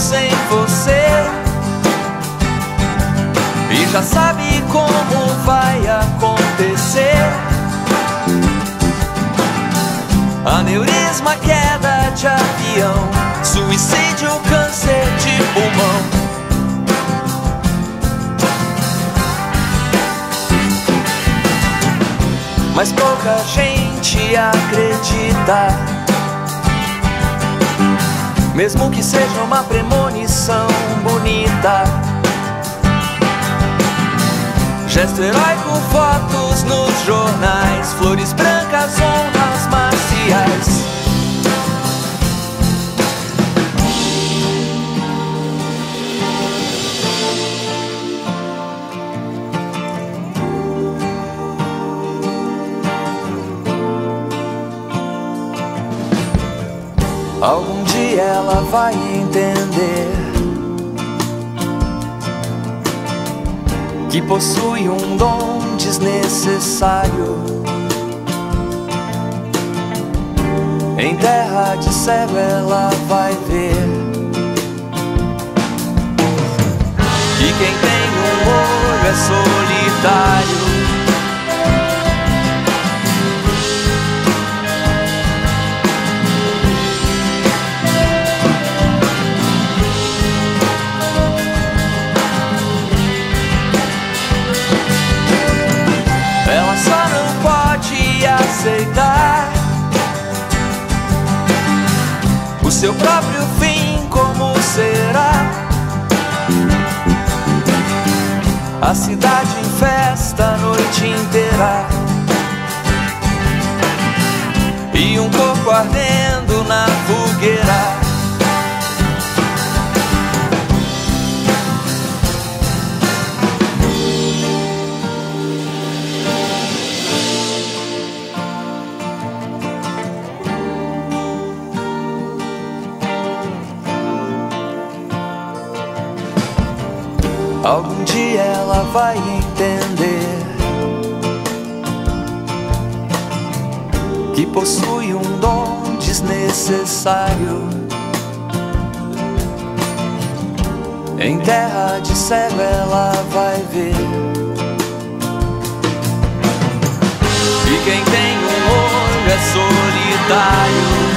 sem você e já sabe como vai acontecer. Aneurisma, queda de avião, suicídio, câncer de pulmão. Mas pouca gente acredita, mesmo que seja uma premonição bonita. Gesto heróico, fotos nos jornais, flores brancas, ondas marciais. Algum dia ela vai entender que possui um dom desnecessário. Em terra de cego ela vai ver que quem tem um olho é solitário. Aceitar o seu próprio fim, como será? A cidade em festa a noite inteira e um corpo ardendo na fogueira. Algum dia ela vai entender que possui um dom desnecessário. Em terra de cego ela vai ver que quem tem um olho é solitário.